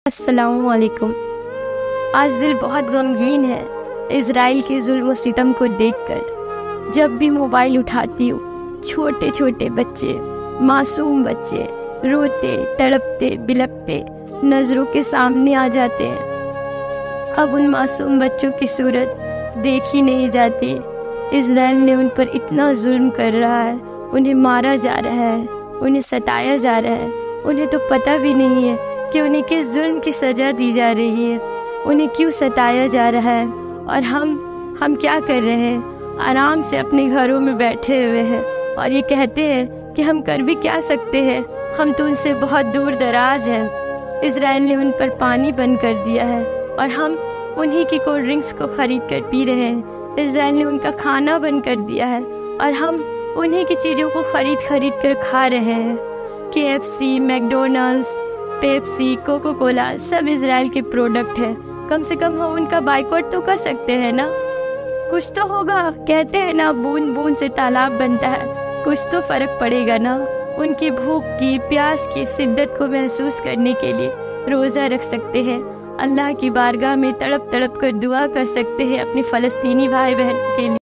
अस्सलामुअलैकुम। आज दिल बहुत गमगीन है इज़राइल के जुल्म व सितम को देखकर। जब भी मोबाइल उठाती हूँ छोटे छोटे बच्चे, मासूम बच्चे रोते तड़पते बिलखते नज़रों के सामने आ जाते हैं। अब उन मासूम बच्चों की सूरत देखी नहीं जाती। इज़राइल ने उन पर इतना जुल्म कर रहा है, उन्हें मारा जा रहा है, उन्हें सताया जा रहा है। उन्हें तो पता भी नहीं है कि उन्हें किस जुल्म की सज़ा दी जा रही है, उन्हें क्यों सताया जा रहा है। और हम क्या कर रहे हैं? आराम से अपने घरों में बैठे हुए हैं और ये कहते हैं कि हम कर भी क्या सकते हैं, हम तो उनसे बहुत दूर दराज हैं। इज़राइल ने उन पर पानी बंद कर दिया है और हम उन्हीं की कोल्ड ड्रिंक्स को ख़रीद कर पी रहे हैं। इज़राइल ने उनका खाना बंद कर दिया है और हम उन्हीं की चीज़ों को ख़रीद कर खा रहे हैं। KFC, McDonald's, Pepsi, Coca Cola सब इज़राइल के प्रोडक्ट हैं। कम से कम हम उनका बाइकआउट तो कर सकते हैं ना, कुछ तो होगा। कहते हैं ना, बूंद बूंद से तालाब बनता है, कुछ तो फ़र्क पड़ेगा ना। उनकी भूख की, प्यास की शिद्दत को महसूस करने के लिए रोज़ा रख सकते हैं, अल्लाह की बारगाह में तड़प तड़प कर दुआ कर सकते हैं अपने फ़लस्तीनी भाई बहन के लिए।